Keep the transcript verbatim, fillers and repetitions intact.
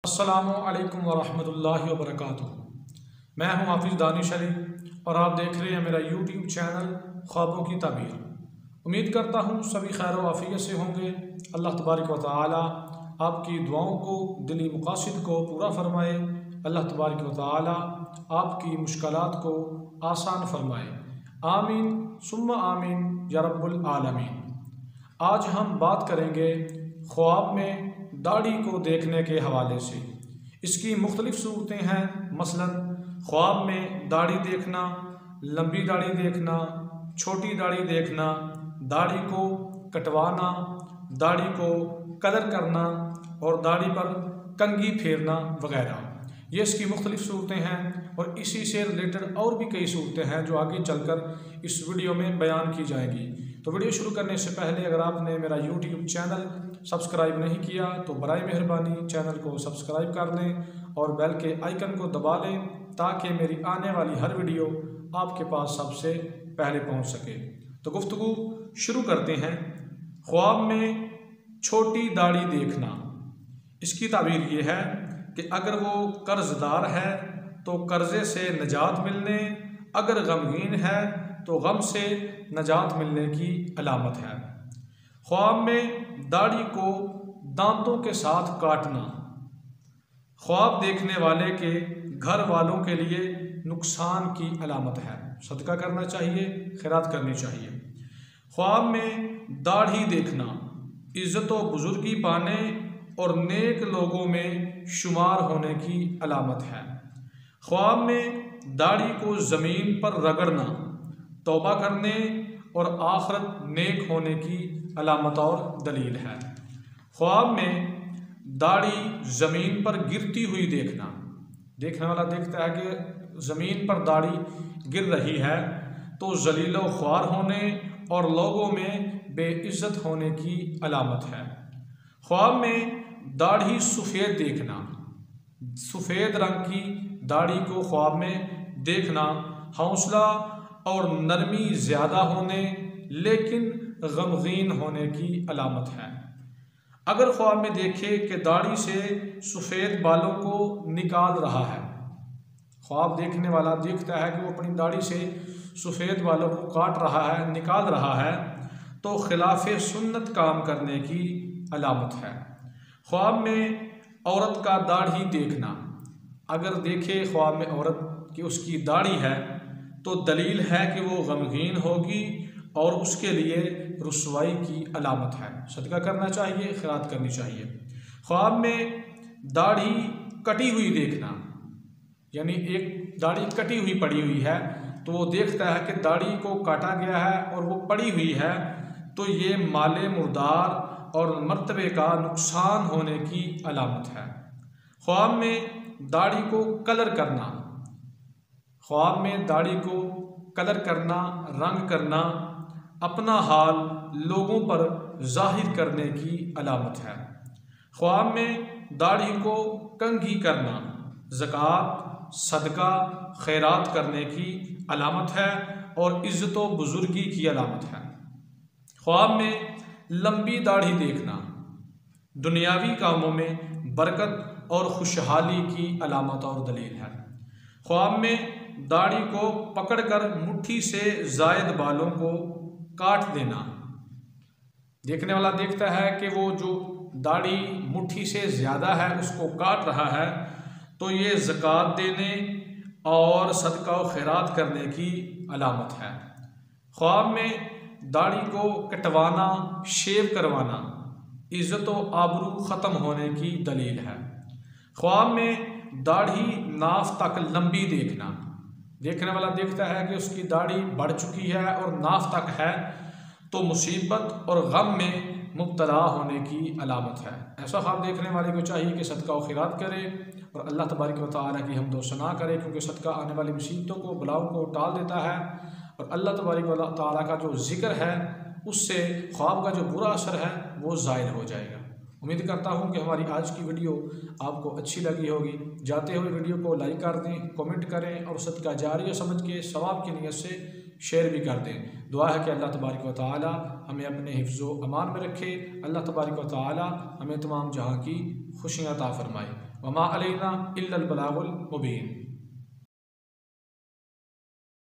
अस्सलामु अलैकुम वरहमतुल्लाहि वबरकातुहू। मैं हूं हाफिज़ दानिश अली और आप देख रहे हैं मेरा यूट्यूब चैनल ख्वाबों की ताबीर। उम्मीद करता हूं सभी खैर व आफियत से होंगे। अल्लाह तबारक व तआला आपकी दुआओं को, दिली मकासद को पूरा फरमाए। अल्लाह तबारक व तआला आपकी मुश्किलात को आसान फरमाए। आमीन सुम्मा आमीन या रब्बुल आलमीन। आज हम बात करेंगे ख्वाब में दाढ़ी को देखने के हवाले से। इसकी मुख्तलिफ सूरतें हैं, मसलन ख्वाब में दाढ़ी देखना, लंबी दाढ़ी देखना, छोटी दाढ़ी देखना, दाढ़ी को कटवाना, दाढ़ी को कलर करना और दाढ़ी पर कंघी फेरना वगैरह। ये इसकी मुख्तलिफ सूरतें हैं और इसी से रिलेटेड और भी कई सूरतें हैं जो आगे चलकर इस वीडियो में बयान की जाएंगी। तो वीडियो शुरू करने से पहले अगर आपने मेरा यूट्यूब चैनल सब्सक्राइब नहीं किया तो बराए मेहरबानी चैनल को सब्सक्राइब कर लें और बेल के आइकन को दबा लें ताकि मेरी आने वाली हर वीडियो आपके पास सबसे पहले पहुंच सके। तो गुफ्तगू शुरू करते हैं। ख्वाब में छोटी दाढ़ी देखना, इसकी ताबीर ये है कि अगर वो कर्जदार है तो कर्जे से निजात मिलने, अगर गमगीन है तो गम से निजात मिलने की अलामत है। ख्वाब में दाढ़ी को दांतों के साथ काटना ख्वाब देखने वाले के घर वालों के लिए नुकसान की अलामत है। सदका करना चाहिए, खैरात करनी चाहिए। ख्वाब में दाढ़ी देखना इज़्ज़त व बुजुर्गी पाने और नेक लोगों में शुमार होने की अलामत है। ख्वाब में दाढ़ी को ज़मीन पर रगड़ना तौबा करने और आखिरत नेक होने की अलामत और दलील है। ख्वाब में दाढ़ी ज़मीन पर गिरती हुई देखना, देखने वाला देखता है कि ज़मीन पर दाढ़ी गिर रही है तो जलीलो ख्वार होने और लोगों में बेइज्जत होने की अलामत है। ख्वाब में दाढ़ी सफ़ेद देखना, सफ़ेद रंग की दाढ़ी को ख्वाब में देखना हौसला और नरमी ज़्यादा होने लेकिन गमगीन होने की अलामत है। अगर ख्वाब में देखे कि दाढ़ी से सफ़ेद बालों को निकाल रहा है, ख्वाब देखने वाला देखता है कि वो अपनी दाढ़ी से सफ़ेद बालों को काट रहा है, निकाल रहा है, तो खिलाफ सुन्नत काम करने की अलामत है। ख्वाब में औरत का दाढ़ी देखना, अगर देखे ख्वाब में औरत की उसकी दाढ़ी है तो दलील है कि वो गमगीन होगी और उसके लिए रुसवाई की अलामत है। सदका करना चाहिए, खैरात करनी चाहिए। ख्वाब में दाढ़ी कटी हुई देखना, यानी एक दाढ़ी कटी हुई पड़ी हुई है तो वो देखता है कि दाढ़ी को काटा गया है और वो पड़ी हुई है, तो ये माले मुर्दार और मर्तबे का नुकसान होने की अलामत है। ख्वाब में दाढ़ी को कलर करना, ख्वाब में दाढ़ी को कलर करना, रंग करना, अपना हाल लोगों पर जाहिर करने की अलामत है। ख्वाब में दाढ़ी को कंघी करना ज़कात, सदका, खैरात करने की अलामत है और इज़्ज़त व बुजुर्गी की अलामत है। ख्वाब में लंबी दाढ़ी देखना दुनियावी कामों में बरकत और खुशहाली की अलामत और दलील है। ख्वाब में दाढ़ी को पकड़कर मुट्ठी से जायद बालों को काट देना, देखने वाला देखता है कि वो जो दाढ़ी मुट्ठी से ज़्यादा है उसको काट रहा है, तो ये ज़कात देने और सदका व खैरात करने की अलामत है। ख्वाब में दाढ़ी को कटवाना, शेव करवाना इज़्ज़त व आबरू ख़त्म होने की दलील है। ख्वाब में दाढ़ी नाफ तक लंबी देखना, देखने वाला देखता है कि उसकी दाढ़ी बढ़ चुकी है और नाफ तक है, तो मुसीबत और गम में मुब्तला होने की अलामत है। ऐसा ख्वाब देखने वाले को चाहिए कि सदका व खैरात करे और अल्लाह तबारक व तआला की हमदो सना करे, क्योंकि सदका आने वाली मुसीबतों को, बलाओं को टाल देता है और अल्लाह तबारक व तआला का जो जिक्र है उससे ख्वाब का जो बुरा असर है वो ज़ाइल हो जाएगा। उम्मीद करता हूँ कि हमारी आज की वीडियो आपको अच्छी लगी होगी। जाते हुए वीडियो को लाइक कर दें, कमेंट करें और सदका जारिया समझ के सवाब की नीयत से शेयर भी कर दें। दुआ है कि अल्लाह तबारक व तआला हमें अपने हिफ्ज़ व अमान में रखे। अल्लाह तबारक व तआला हमें तमाम जहाँ की खुशियाँ अता फरमाए। वमा अलैना इल्लल बलागुल मुबीन।